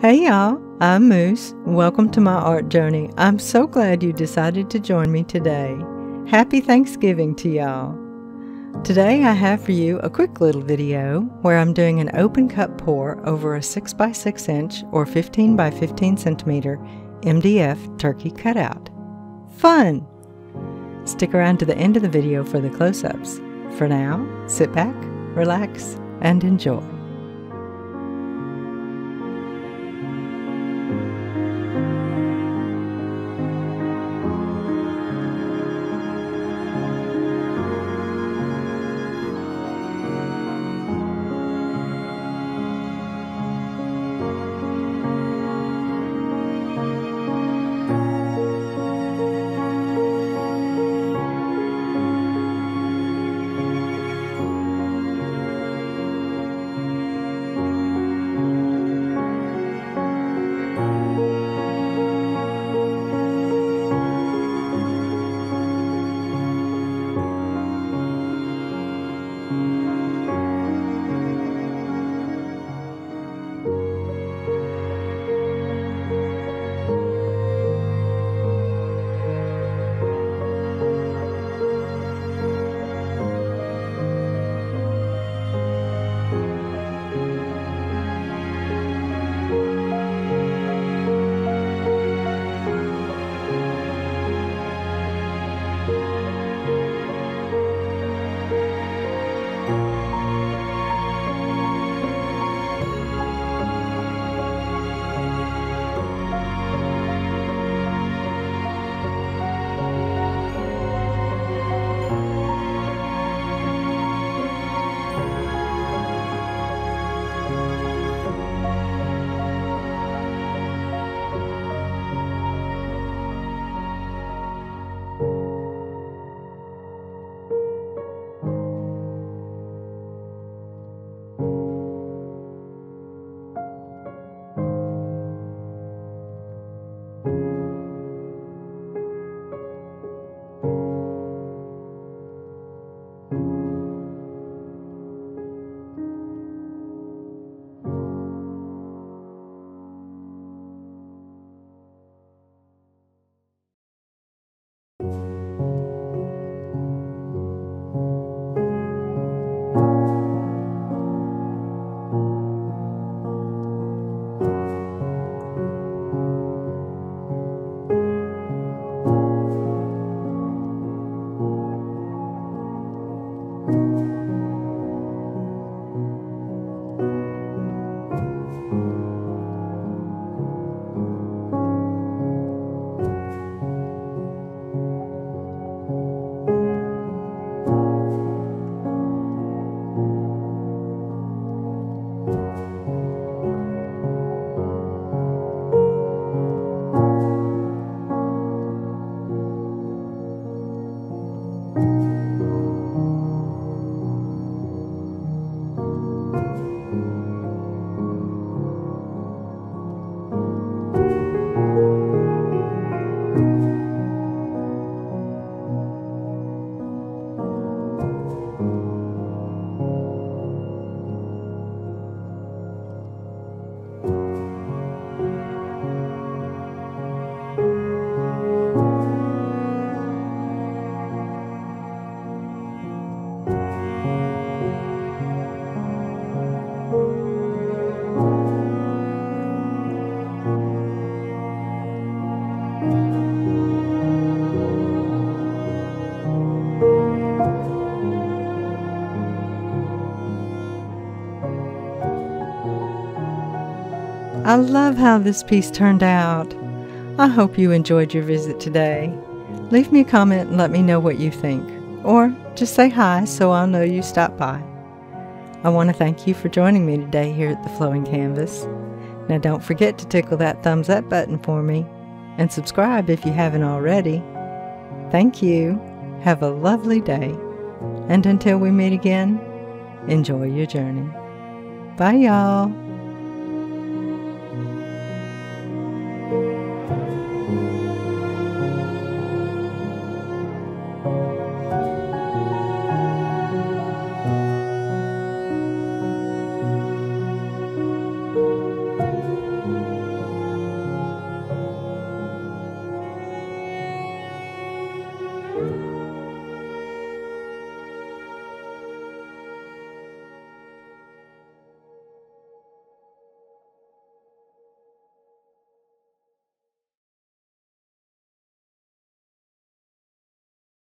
Hey y'all, I'm Moose. Welcome to my art journey. I'm so glad you decided to join me today. Happy Thanksgiving to y'all. Today I have for you a quick little video where I'm doing an open cup pour over a 6x6 inch or 15 by 15 centimeter MDF turkey cutout. Fun! Stick around to the end of the video for the close-ups. For now, sit back, relax, and enjoy. I love how this piece turned out. I hope you enjoyed your visit today. Leave me a comment and let me know what you think. Or just say hi so I'll know you stopped by. I want to thank you for joining me today here at the Flowing Canvas. Now don't forget to tickle that thumbs up button for me and subscribe if you haven't already. Thank you. Have a lovely day. And until we meet again, enjoy your journey. Bye y'all.